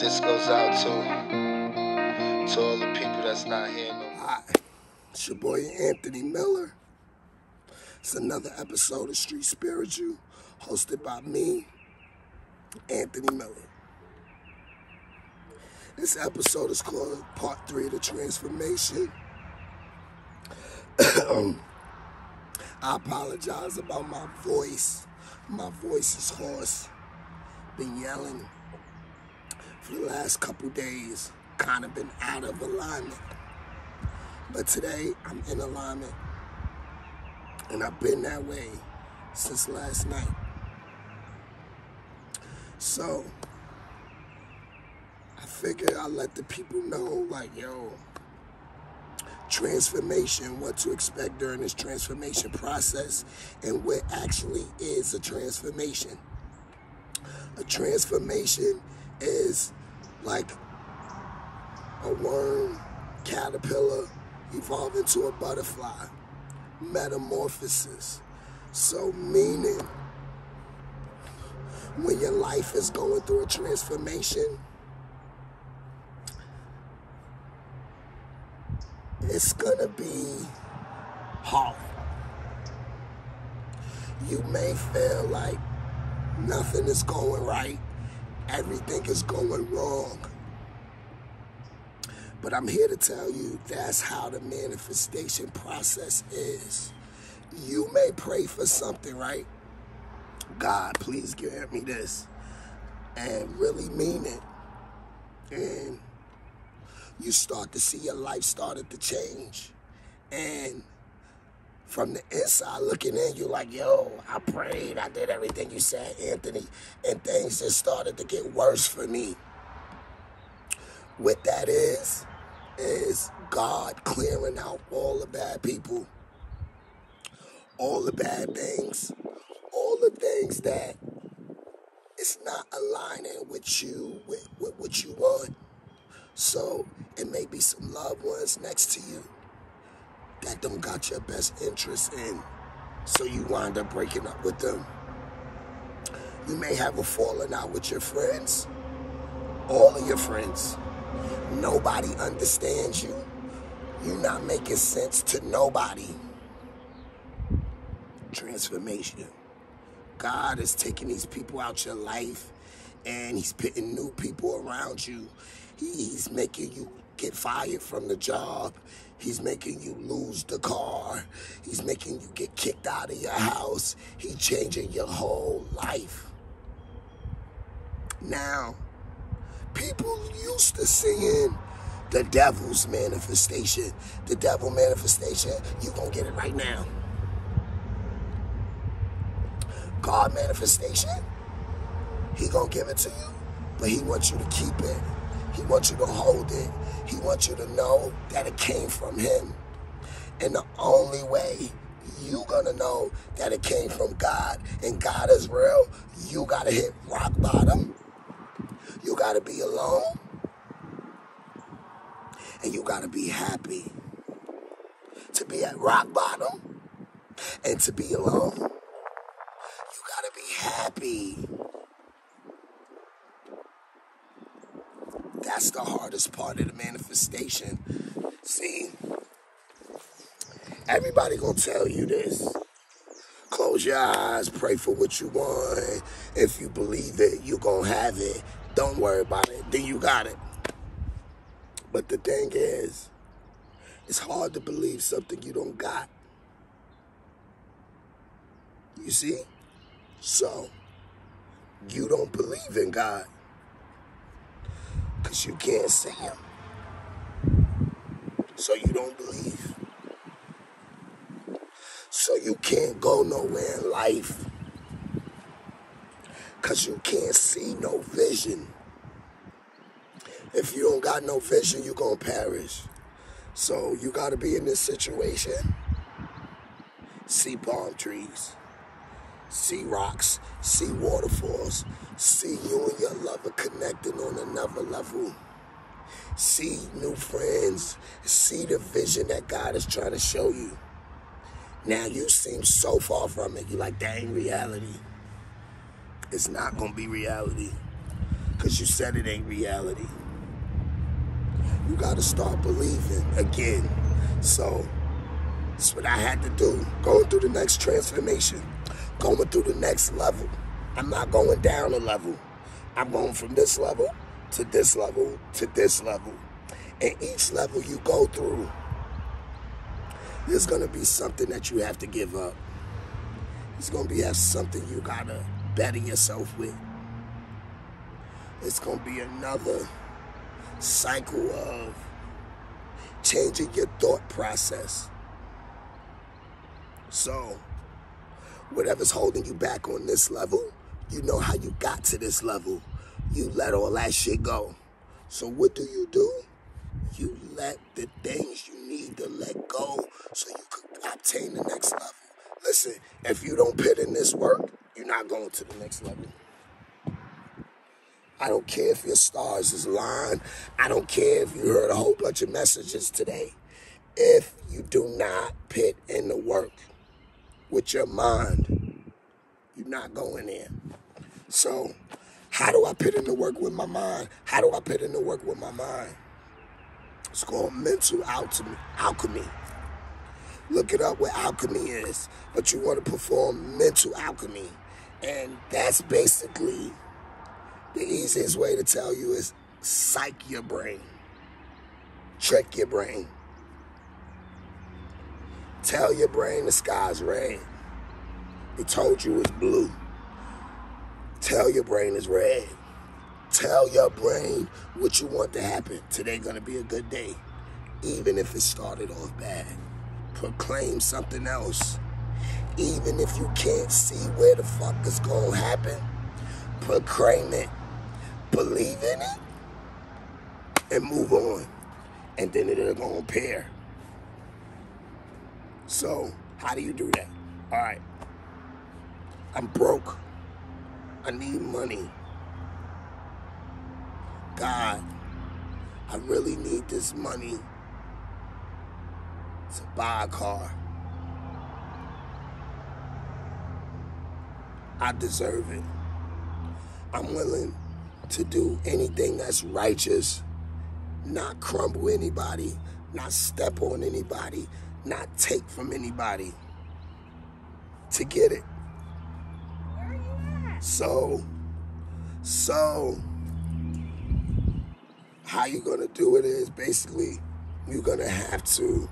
This goes out to all the people that's not here no more. Hi, it's your boy Anthony Miller. It's another episode of Street Spiritual, hosted by me, Anthony Miller. This episode is called Part 3 of the Transformation. I apologize about my voice. My voice is hoarse. Been yelling for the last couple days. Kind of been out of alignment. But today, I'm in alignment. And I've been that way since last night. So, I figured I'd let the people know, like, yo, transformation, what to expect during this transformation process, and what actually is a transformation. A transformation is like a worm, caterpillar, evolve into a butterfly. Metamorphosis. So meaning, when your life is going through a transformation, it's gonna be hard. You may feel like nothing is going right, everything is going wrong. But I'm here to tell you that's how the manifestation process is. You may pray for something, right? God, please grant me this. And really mean it. And you start to see your life started to change. And from the inside looking in, you're like, yo, I prayed, I did everything you said, Anthony, and things just started to get worse for me. What that is God clearing out all the bad people, all the bad things, all the things that it's not aligning with you, with what you want. So it may be some loved ones next to you that don't got your best interest in. So you wind up breaking up with them. You may have a falling out with your friends, all of your friends. Nobody understands you. You're not making sense to nobody. Transformation. God is taking these people out your life and he's putting new people around you. He's making you get fired from the job. He's making you lose the car. He's making you get kicked out of your house. He's changing your whole life. Now, people used to seeing the devil's manifestation. The devil manifestation, you gonna get it right now. God manifestation, he gonna give it to you, but he wants you to keep it. He wants you to hold it. He wants you to know that it came from him. And the only way you gonna know that it came from God and God is real, you gotta hit rock bottom. You gotta be alone. And you gotta be happy. To be at rock bottom and to be alone, you gotta be happy. That's the hardest part of the manifestation. See, everybody gonna tell you this. Close your eyes, pray for what you want. If you believe it, you gonna have it. Don't worry about it, then you got it. But the thing is, it's hard to believe something you don't got. You see? So, you don't believe in God because you can't see him. So you don't believe. So you can't go nowhere in life because you can't see no vision. If you don't got no vision, you're going to perish. So you got to be in this situation. See palm trees. See rocks. See waterfalls. See you and your lover connecting on another level. See new friends. See the vision that God is trying to show you. Now you seem so far from it. You're like, that ain't reality. It's not going to be reality. because you said it ain't reality. You got to start believing again. So that's what I had to do. Going through the next transformation. Going through the next level. I'm not going down a level. I'm going from this level to this level to this level. And each level you go through, there's going to be something that you have to give up. It's going to be something you got to better yourself with. It's going to be another cycle of changing your thought process. So, whatever's holding you back on this level, you know how you got to this level. You let all that shit go. So what do? You let the things you need to let go so you can obtain the next level. Listen, if you don't put in this work, you're not going to the next level. I don't care if your stars is aligned. I don't care if you heard a whole bunch of messages today. If you do not put in the work with your mind, you're not going there. So, how do I put in the work with my mind? How do I put in the work with my mind? It's called mental alchemy. Look it up what alchemy is. But you want to perform mental alchemy. And that's basically the easiest way to tell you is psych your brain. Trick your brain. Tell your brain the sky's red. They told you it's blue. Tell your brain it's red. Tell your brain what you want to happen. Today gonna be a good day. Even if it started off bad. Proclaim something else. Even if you can't see where the fuck is gonna happen. Proclaim it. Believe in it. And move on. And then it'll go on pair. So, how do you do that? All right. I'm broke. I need money. God, I really need this money to buy a car. I deserve it. I'm willing to do anything that's righteous, not crumble anybody, not step on anybody, not take from anybody to get it. Where are you at? So, how you gonna do it is basically you're gonna have to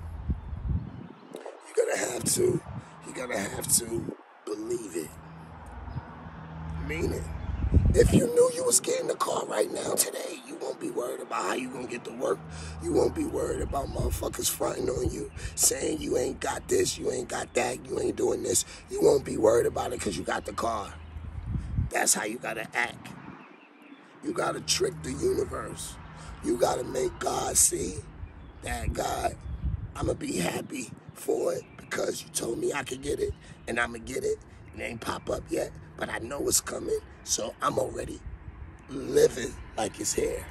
believe it. Meaning, if you knew you was getting the car right now today, you won't be worried about how you gonna get to work. You won't be worried about motherfuckers fronting on you, saying you ain't got this, you ain't got that, you ain't doing this. You won't be worried about it because you got the car. That's how you gotta act. You gotta trick the universe. You gotta make God see that, God, I'm gonna be happy for it because you told me I could get it and I'm gonna get it. It ain't pop up yet, but I know it's coming, so I'm already living like it's here.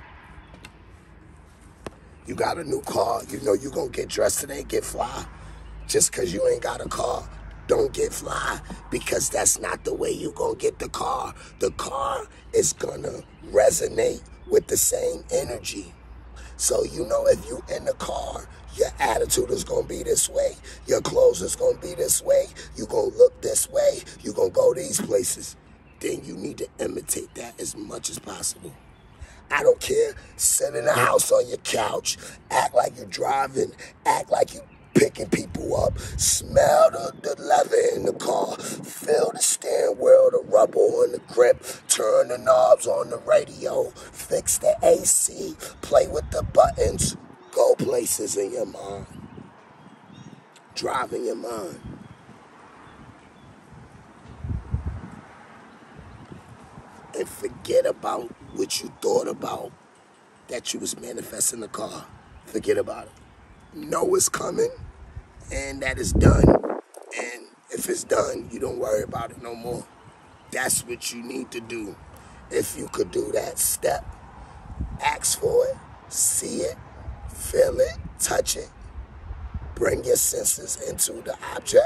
You got a new car, you know you gonna get dressed today, get fly. Just because you ain't got a car, don't get fly, because that's not the way you gonna get the car. The car is gonna resonate with the same energy. So you know if you in the car, your attitude is gonna be this way. Your clothes is gonna be this way. You gonna look this way. You gonna go these places. Then you need to imitate that as much as possible. I don't care. Sit in the house on your couch. Act like you're driving. Act like you picking people up. Smell the leather in the car. Feel the steering wheel, the rubber on the grip. Turn the knobs on the radio. Fix the AC. Play with the buttons. Go places in your mind. Drive in your mind. And forget about what you thought about that you was manifesting the car. Forget about it. Know it's coming and that it's done. And if it's done, you don't worry about it no more. That's what you need to do. If you could do that step, ask for it, see it, feel it, touch it, bring your senses into the object,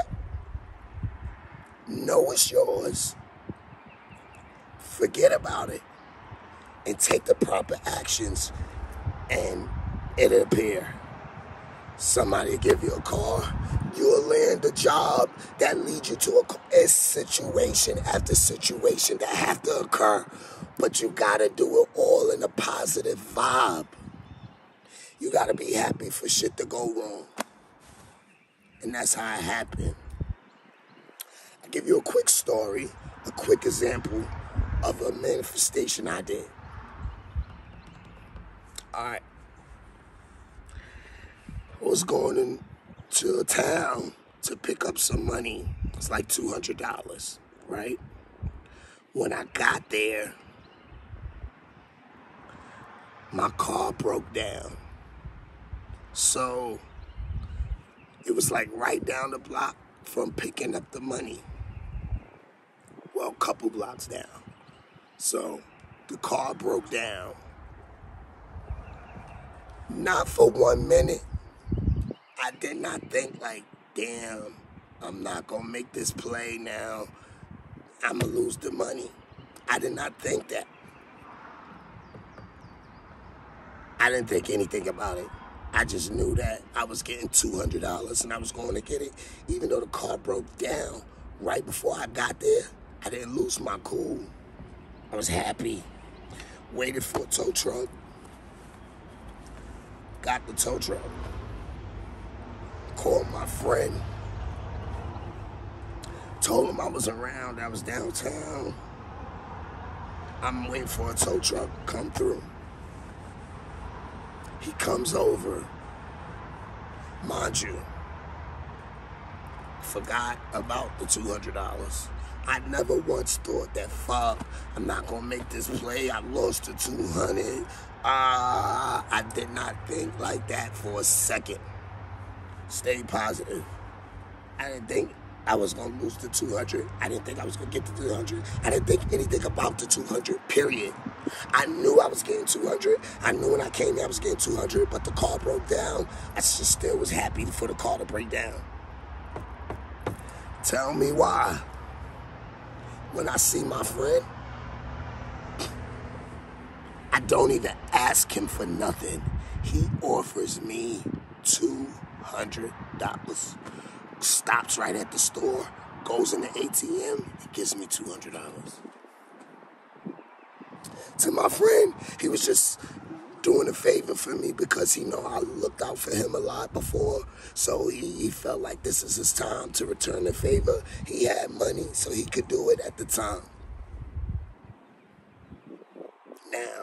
know it's yours, forget about it, and take the proper actions, and it'll appear. Somebody will give you a car. You'll land a job that leads you to a situation after situation that have to occur. But you got to do it all in a positive vibe. You got to be happy for shit to go wrong. And that's how it happened. I'll give you a quick story, a quick example of a manifestation I did. All right. I was going into a town to pick up some money. It's like $200, right? When I got there, my car broke down. So it was like right down the block from picking up the money. Well, a couple blocks down. So the car broke down. Not for 1 minute. I did not think like, damn, I'm not gonna make this play now. I'ma lose the money. I did not think that. I didn't think anything about it. I just knew that I was getting $200 and I was going to get it. Even though the car broke down right before I got there, I didn't lose my cool. I was happy. Waited for a tow truck. Got the tow truck. Called my friend. Told him I was around. I was downtown. I'm waiting for a tow truck to come through. He comes over. Mind you, forgot about the $200. I never once thought that, fuck, I'm not gonna make this play. I lost the 200. I did not think like that for a second. Stay positive. I didn't think I was gonna lose the 200. I didn't think I was gonna get the 200. I didn't think anything about the 200, period. I knew I was getting 200. I knew when I came here I was getting 200, but the car broke down. I just still was happy for the car to break down. Tell me why. When I see my friend, I don't even ask him for nothing. He offers me $200. Stops right at the store, goes in the ATM, and gives me $200. To my friend, he was just doing a favor for me because he know I looked out for him a lot before. So he felt like this is his time to return the favor. He had money, so he could do it at the time. Now,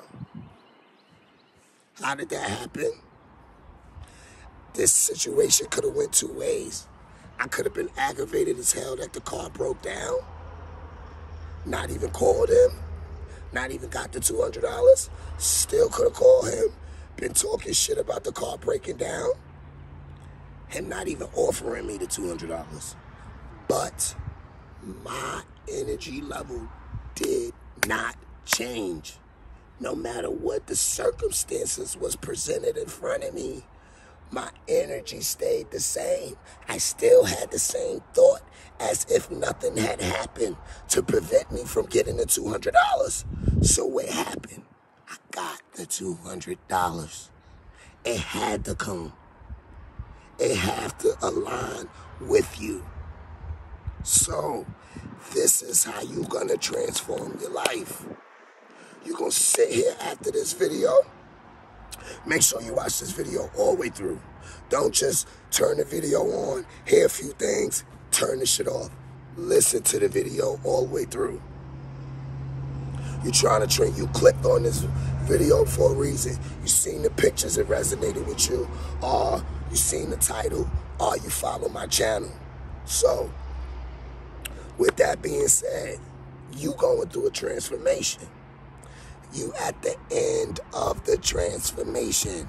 how did that happen? This situation could have went two ways. I could have been aggravated as hell that the car broke down. Not even called him. Not even got the $200. Still could have called him. Been talking shit about the car breaking down. Him not even offering me the $200. But my energy level did not change. No matter what the circumstances was presented in front of me, my energy stayed the same. I still had the same thought as if nothing had happened to prevent me from getting the $200. So what happened? I got the $200. It had to come. It had to align with you. So this is how you're going to transform your life. You're going to sit here after this video. Make sure you watch this video all the way through. Don't just turn the video on, hear a few things, turn the shit off. Listen to the video all the way through. You're trying to train. You clicked on this video for a reason. You seen the pictures, it resonated with you. Or you seen the title, or you follow my channel. So, with that being said, you going through a transformation. You at the end of the transformation.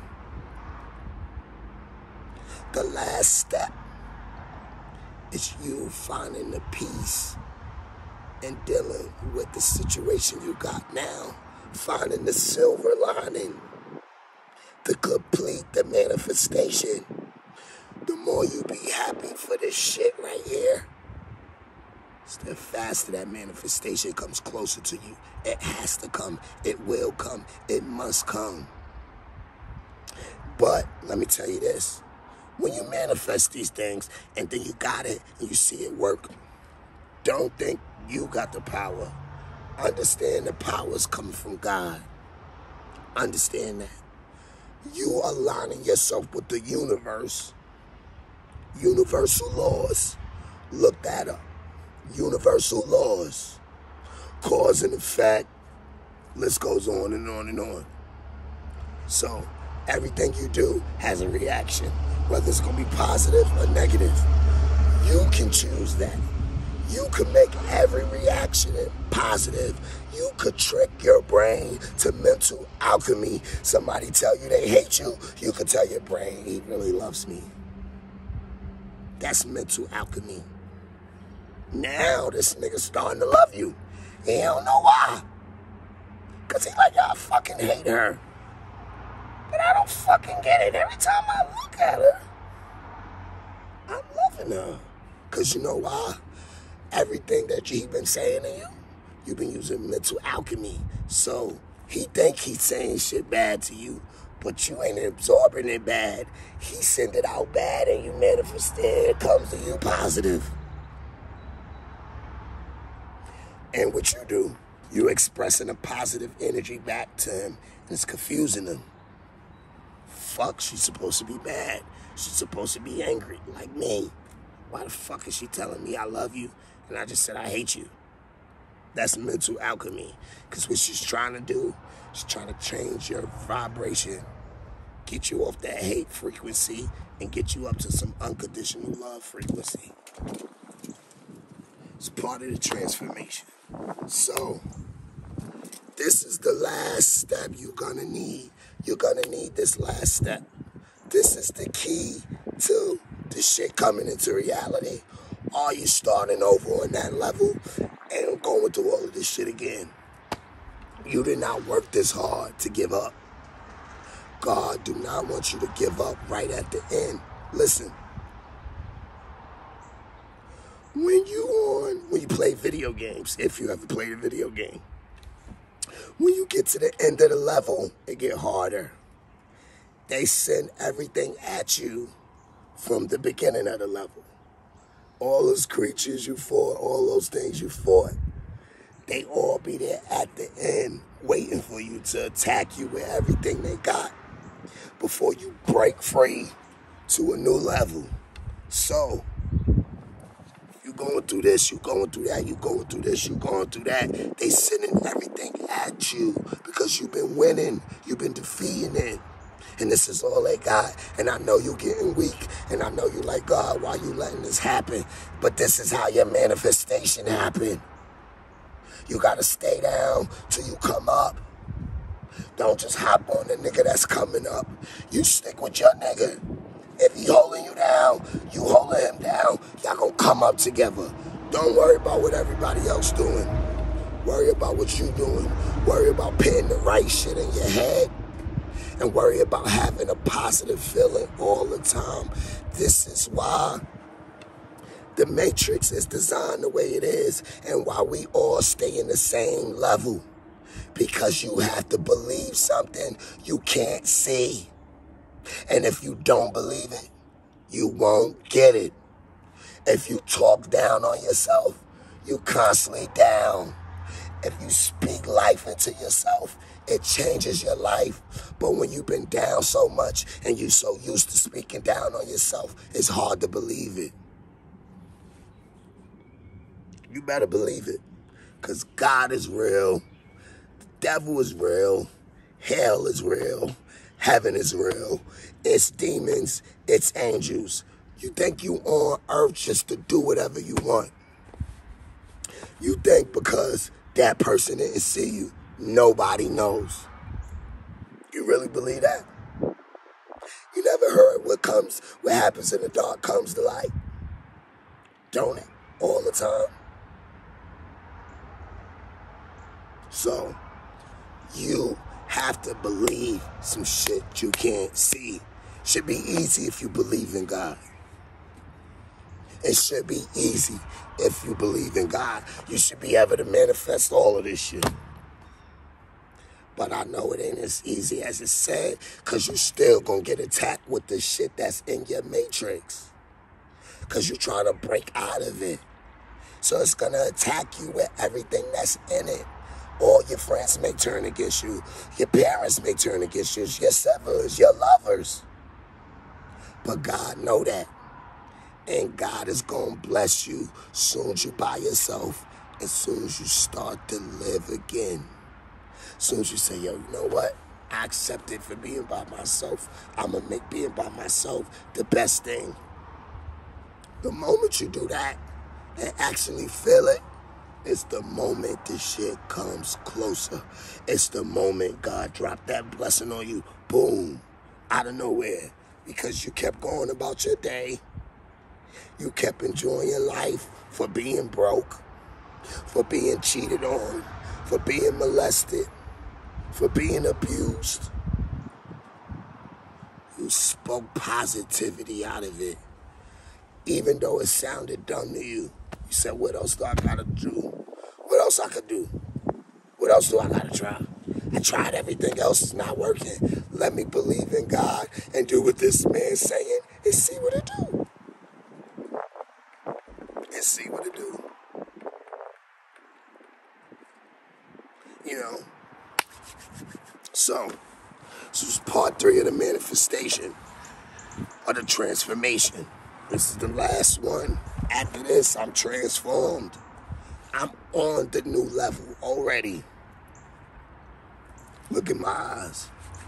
The last step is you finding the peace and dealing with the situation you got now. Finding the silver lining to complete the manifestation. The more you be happy for this shit right here, So the faster that manifestation comes closer to you, it has to come, it will come, it must come. But let me tell you this, when you manifest these things and then you got it and you see it work, don't think you got the power. Understand the power is coming from God. Understand that. You are aligning yourself with the universe. Universal laws. Look that up. Universal laws. Cause and effect. List goes on and on and on. So everything you do has a reaction, whether it's going to be positive or negative. You can choose that. You can make every reaction positive. You could trick your brain to mental alchemy. Somebody tell you they hate you, you could tell your brain, he really loves me. That's mental alchemy. Now this nigga's starting to love you. He don't know why. Because he like, y'all fucking hate her. But I don't fucking get it. Every time I look at her, I'm loving her. Because you know why? Everything that he been saying to you, you've been using mental alchemy. So he think he's saying shit bad to you, but you ain't absorbing it bad. He send it out bad and you manifest it. It comes to you positive. And what you do, you're expressing a positive energy back to him, and it's confusing him. Fuck, she's supposed to be mad. She's supposed to be angry, like me. Why the fuck is she telling me I love you, and I just said I hate you? That's mental alchemy. Because what she's trying to do, she's trying to change your vibration, get you off that hate frequency, and get you up to some unconditional love frequency. It's part of the transformation. So, this is the last step you're gonna need. You're gonna need this last step. This is the key to this shit coming into reality. Are you starting over on that level and going through all of this shit again? You did not work this hard to give up. God do not want you to give up right at the end. Listen. When you play video games, if you ever played a video game, when you get to the end of the level, it get harder. They send everything at you from the beginning of the level. All those creatures you fought, all those things you fought, they all be there at the end waiting for you to attack you with everything they got before you break free to a new level. So, you going through this, you going through that, you going through this, you going through that. They sending everything at you because you've been winning, you've been defeating it. And this is all they got. And I know you getting weak. And I know you like, God, why you letting this happen? But this is how your manifestation happen. You got to stay down till you come up. Don't just hop on the nigga that's coming up. You stick with your nigga. If he holding you down, you holding him down. Y'all gonna come up together. Don't worry about what everybody else doing. Worry about what you doing. Worry about putting the right shit in your head. And worry about having a positive feeling all the time. This is why the Matrix is designed the way it is and why we all stay in the same level. Because you have to believe something you can't see. And if you don't believe it, you won't get it. If you talk down on yourself, you constantly down. If you speak life into yourself, it changes your life. But when you've been down so much and you're so used to speaking down on yourself, it's hard to believe it. You better believe it. Because God is real. The devil is real. Hell is real. Heaven is real. It's demons. It's angels. You think you on earth just to do whatever you want. You think because that person didn't see you, nobody knows. You really believe that? You never heard what happens in the dark comes to light? Don't it? All the time. So, you have to believe some shit you can't see. Should be easy if you believe in God. It should be easy if you believe in God. You should be able to manifest all of this shit. But I know it ain't as easy as it said, because you still gonna get attacked with the shit that's in your matrix. Because you're trying to break out of it. So it's gonna attack you with everything that's in it. All your friends may turn against you. Your parents may turn against you. Your siblings, your lovers. But God know that. And God is gonna bless you as soon as you by yourself. As soon as you start to live again. As soon as you say, yo, you know what? I accept it for being by myself. I'm going to make being by myself the best thing. The moment you do that and actually feel it, it's the moment the shit comes closer. It's the moment God dropped that blessing on you. Boom. Out of nowhere. Because you kept going about your day. You kept enjoying your life for being broke. For being cheated on. For being molested. For being abused. You spoke positivity out of it. Even though it sounded dumb to you. You said, what else do I gotta do? What else I could do? What else do I gotta try? I tried everything else, it's not working. Let me believe in God and do what this man's saying and see what it do. And see what it do. You know? So, this is part 3 of the manifestation, or the transformation. This is the last one. After this, I'm transformed. I'm on the new level already. Look at my eyes.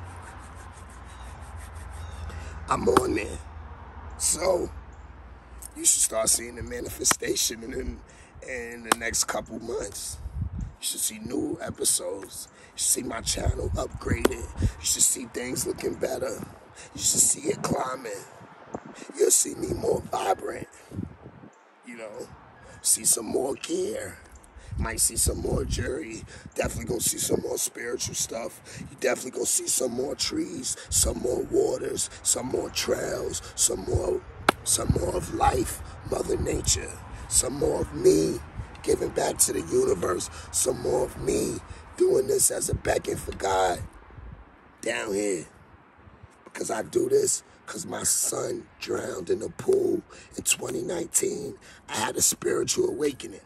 I'm on there. So, you should start seeing the manifestation in the next couple months. You should see new episodes. You should see my channel upgraded. You should see things looking better. You should see it climbing. You'll see me more vibrant. You know, see some more gear. Might see some more jewelry. Definitely gonna see some more spiritual stuff. You definitely gonna see some more trees, some more waters, some more trails, some more of life, Mother Nature, some more of me giving back to the universe, some more of me doing this as a beckon for God down here. Because I do this because my son drowned in a pool in 2019. I had a spiritual awakening.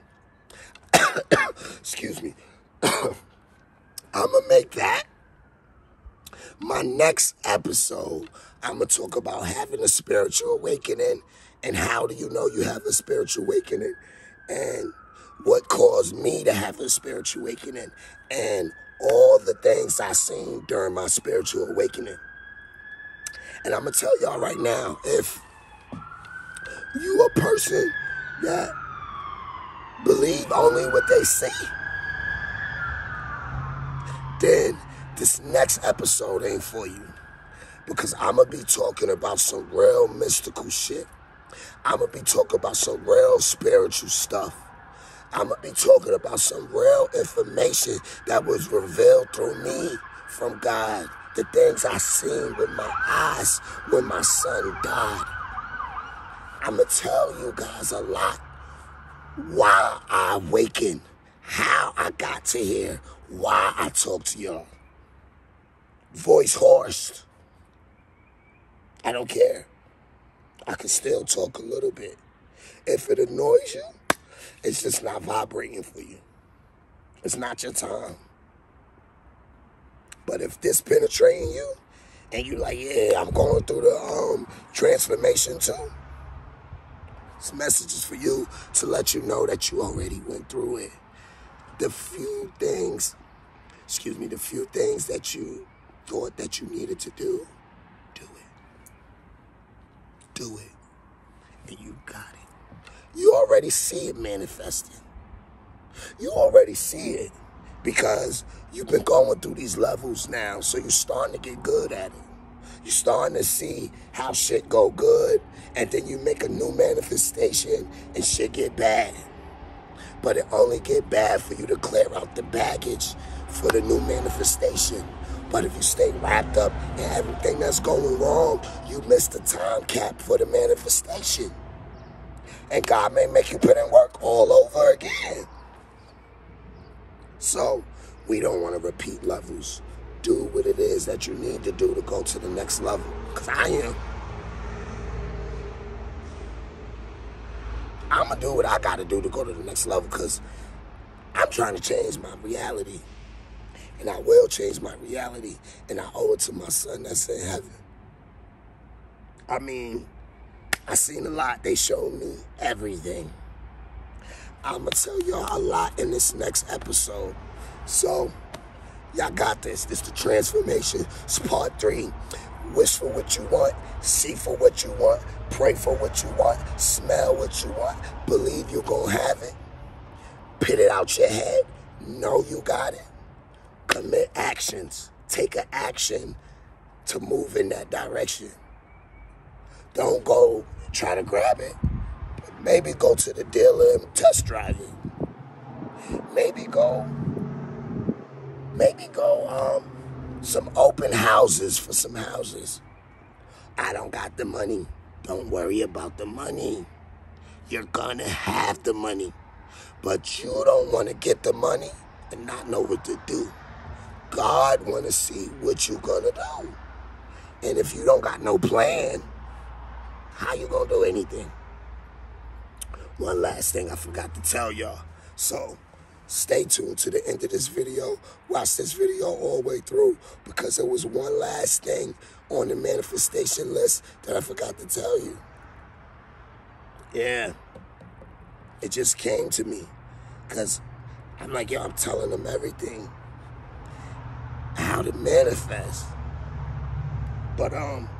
Excuse me. I'm going to make that my next episode. I'm going to talk about having a spiritual awakening and how do you know you have a spiritual awakening and what caused me to have a spiritual awakening and all the things I seen during my spiritual awakening. And I'm going to tell y'all right now, if you a person that believe only what they say, then this next episode ain't for you. Because I'm going to be talking about some real mystical shit. I'm going to be talking about some real spiritual stuff. I'm going to be talking about some real information that was revealed through me from God. The things I seen with my eyes when my son died. I'm going to tell you guys a lot. Why I awakened. How I got to here. Why I talk to y'all. Voice hoarse. I don't care. I can still talk a little bit. If it annoys you, it's just not vibrating for you. It's not your time. But if this penetrating you, and you like, yeah, I'm going through the transformation too, this message is for you to let you know that you already went through it. The few things that you thought that you needed to do, do it. Do it. And you got it. You already see it manifesting. You already see it because you've been going through these levels now, so you're starting to get good at it. You're starting to see how shit go good, and then you make a new manifestation and shit get bad. But it only get bad for you to clear out the baggage for the new manifestation. But if you stay wrapped up in everything that's going wrong, you miss the time cap for the manifestation. And God may make you put in work all over again. So, we don't want to repeat levels. Do what it is that you need to do to go to the next level. Because I am. I'm going to do what I got to do to go to the next level because I'm trying to change my reality. And I will change my reality. And I owe it to my son that's in heaven. I mean, I seen a lot. They showed me everything. I'm going to tell y'all a lot in this next episode. So, y'all got this. This the transformation. It's part 3. Wish for what you want. See for what you want. Pray for what you want. Smell what you want. Believe you're going to have it. Put it out your head. Know you got it. Commit actions. Take an action to move in that direction. Don't go try to grab it. Maybe go to the dealer and test drive it. Maybe go some open houses for some houses. I don't got the money. Don't worry about the money. You're gonna have the money. But you don't want to get the money and not know what to do. God want to see what you gonna do. And if you don't got no plan, how you gonna do anything? One last thing I forgot to tell y'all. So, stay tuned to the end of this video. Watch this video all the way through because there was one last thing on the manifestation list that I forgot to tell you. Yeah. It just came to me because I'm like, yo, I'm telling them everything. How to manifest. But,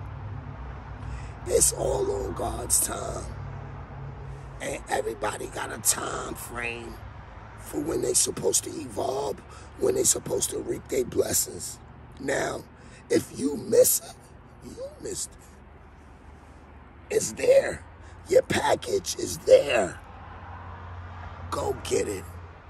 it's all on God's time. And everybody got a time frame for when they supposed to evolve, when they supposed to reap their blessings. Now, if you miss it, you missed it. It's there. Your package is there. Go get it.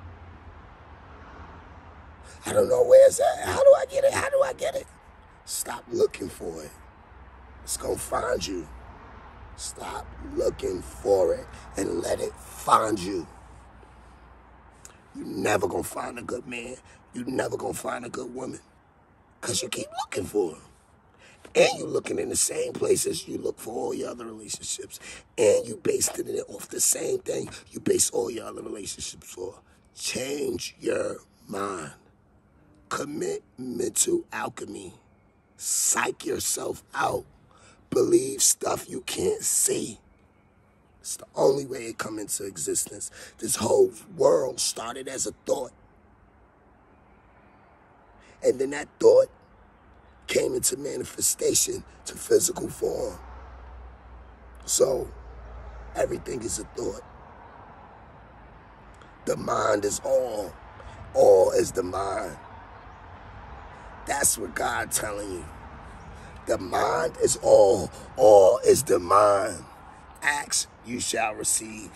I don't know where it's at. How do I get it? How do I get it? Stop looking for it. It's gonna find you. Stop looking for it and let it find you. You're never gonna find a good man. You're never gonna find a good woman. Because you keep looking for them. And you're looking in the same places you look for all your other relationships. And you based it off the same thing you base all your other relationships for. Change your mind. Commit mental alchemy. Psych yourself out. Believe stuff you can't see. It's the only way it come into existence. This whole world started as a thought. And then that thought came into manifestation to physical form. So, everything is a thought. The mind is all. All is the mind. That's what God telling you. The mind is all is the mind. Ask, you shall receive.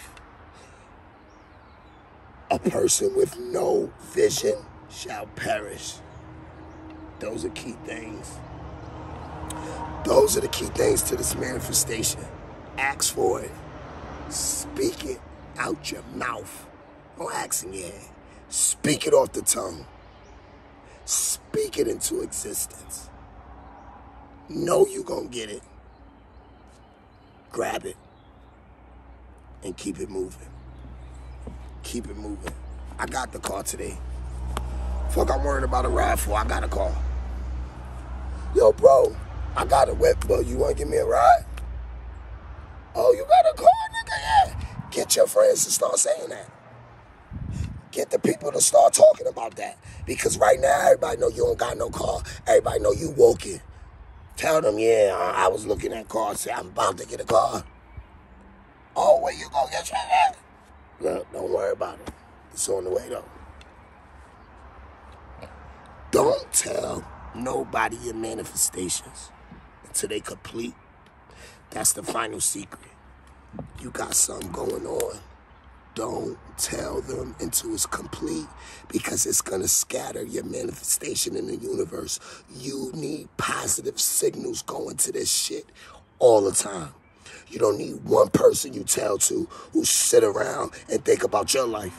A person with no vision shall perish. Those are key things. Those are the key things to this manifestation. Ask for it. Speak it out your mouth. Don't ask in your head. Speak it off the tongue. Speak it into existence. Know you gonna get it. Grab it. And keep it moving. Keep it moving. I got the car today. Fuck, I'm worried about a ride for. I got a car. Yo, bro, I got a whip, but you wanna give me a ride? Oh, you got a car, nigga? Yeah. Get your friends to start saying that. Get the people to start talking about that. Because right now, everybody know you don't got no car. Everybody know you walking. Tell them, yeah, I was looking at cars. Say, I'm about to get a car. Oh, where you gonna get your car? Look, don't worry about it. It's on the way, though. Don't tell nobody your manifestations until they complete. That's the final secret. You got something going on. Don't tell them until it's complete because it's going to scatter your manifestation in the universe. You need positive signals going to this shit all the time. You don't need one person you tell to who sit around and think about your life.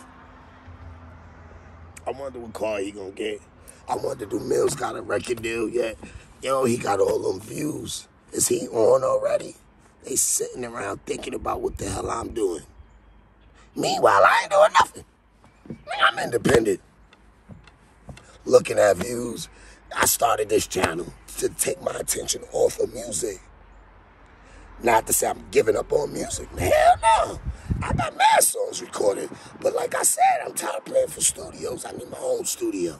I wonder what car he gonna get. I wonder, do Mills got a record deal yet? Yo, he got all them views. Is he on already? They sitting around thinking about what the hell I'm doing. Meanwhile, I ain't doing nothing. I'm independent. Looking at views, I started this channel to take my attention off of music. Not to say I'm giving up on music. Hell no. I got mad songs recorded. But like I said, I'm tired of playing for studios. I need my own studio.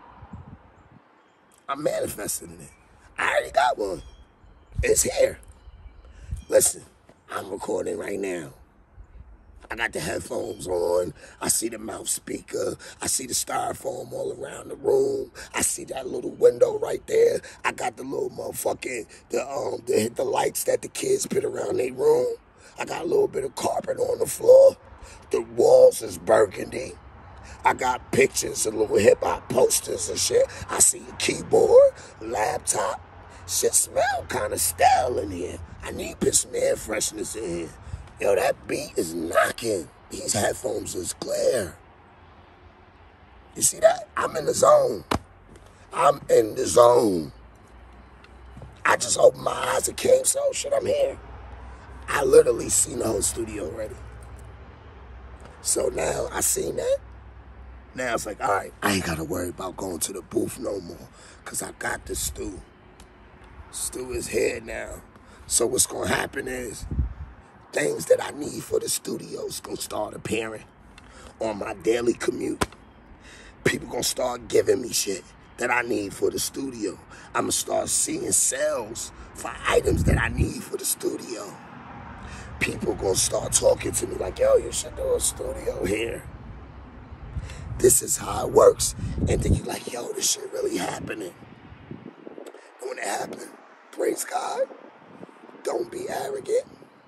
I'm manifesting it. I already got one. It's here. Listen, I'm recording right now. I got the headphones on. I see the mouth speaker. I see the styrofoam all around the room. I see that little window right there. I got the little motherfucking, the lights that the kids put around their room. I got a little bit of carpet on the floor. The walls is burgundy. I got pictures and little hip-hop posters and shit. I see a keyboard, laptop. Shit smell kind of stale in here. I need to put some air freshness in here. Yo, that beat is knocking. These headphones is clear. You see that? I'm in the zone. I'm in the zone. I just opened my eyes and came, so shit, I'm here. I literally seen the whole studio already. So now I seen that. Now it's like, all right, I ain't got to worry about going to the booth no more because I got the stew. Stew is here now. So what's going to happen is things that I need for the studio is going to start appearing on my daily commute. People going to start giving me shit that I need for the studio. I'm going to start seeing sales for items that I need for the studio. People going to start talking to me like, yo, you should do a studio here. This is how it works. And then you're like, yo, this shit really happening. And when it happened, praise God. Don't be arrogant.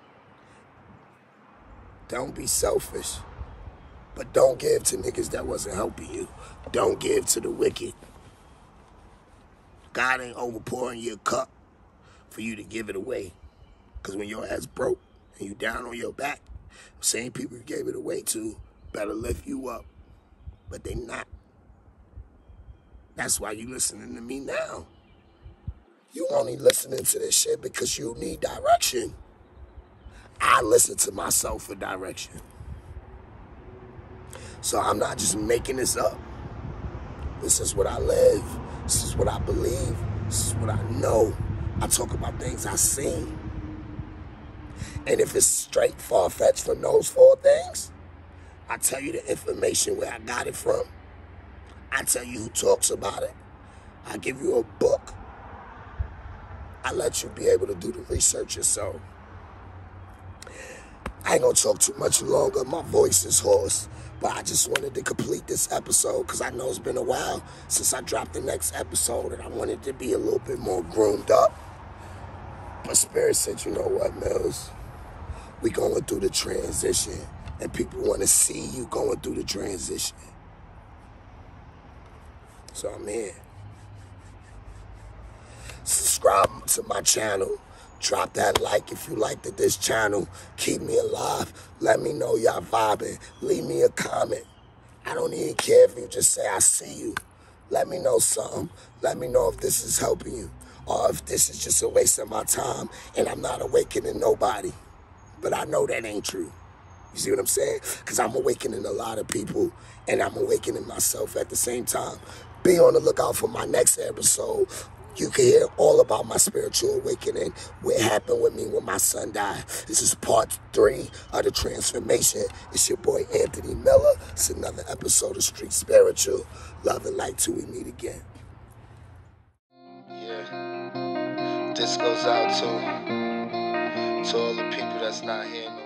Don't be selfish. But don't give to niggas that wasn't helping you. Don't give to the wicked. God ain't overpouring your cup for you to give it away. Because when your ass broke and you down on your back, the same people you gave it away to better lift you up. But they not. That's why you listening to me now. You only listening to this shit because you need direction. I listen to myself for direction. So I'm not just making this up. This is what I live. This is what I believe. This is what I know. I talk about things I seen. And if it's straight far-fetched from those four things, I tell you the information where I got it from. I tell you who talks about it. I give you a book. I let you be able to do the research yourself. I ain't gonna talk too much longer. My voice is hoarse. But I just wanted to complete this episode because I know it's been a while since I dropped the next episode and I wanted to be a little bit more groomed up. But Spirit said, you know what, Mills? We going through the transition and people want to see you going through the transition. So I'm here. Subscribe to my channel. Drop that like if you liked this channel. Keep me alive. Let me know y'all vibing. Leave me a comment. I don't even care if you just say I see you. Let me know something. Let me know if this is helping you or if this is just a waste of my time and I'm not awakening nobody. But I know that ain't true. You see what I'm saying? Because I'm awakening a lot of people and I'm awakening myself at the same time. Be on the lookout for my next episode. You can hear all about my spiritual awakening, what happened with me when my son died. This is part 3 of the transformation. It's your boy Anthony Miller. It's another episode of Street Spiritual. Love and light till we meet again. Yeah. This goes out to all the people that's not here.